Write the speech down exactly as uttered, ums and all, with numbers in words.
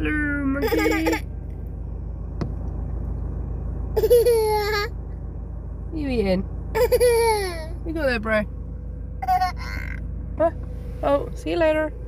Hello, monkey. You eating? You go there, bro. Huh? Oh, see you later.